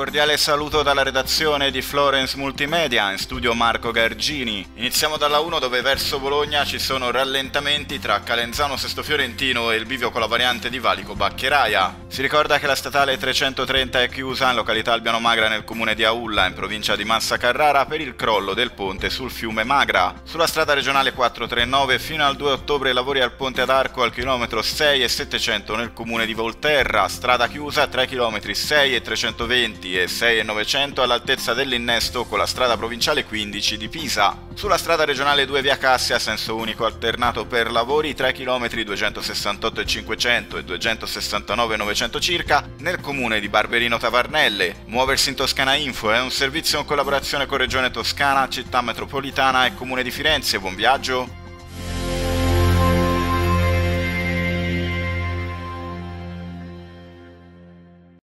cordiale saluto dalla redazione di Florence Multimedia, in studio Marco Gargini. Iniziamo dalla 1 dove verso Bologna ci sono rallentamenti tra Calenzano Sesto Fiorentino e il bivio con la variante di Valico Baccheraia. Si ricorda che la statale 330 è chiusa in località Albiano Magra nel comune di Aulla, in provincia di Massa Carrara, per il crollo del ponte sul fiume Magra. Sulla strada regionale 439 fino al 2 ottobre lavori al ponte ad Arco al chilometro 6 e 700 nel comune di Volterra, strada chiusa 3 km 6 e 320 e 6 e 900 all'altezza dell'innesto con la strada provinciale 15 di Pisa. Sulla strada regionale 2 via Cassia, senso unico alternato per lavori 3 km 268 e 500 e 269 e 900 circa nel comune di Barberino Tavarnelle. Muoversi in Toscana Info è un servizio in collaborazione con Regione Toscana, Città Metropolitana e Comune di Firenze. Buon viaggio!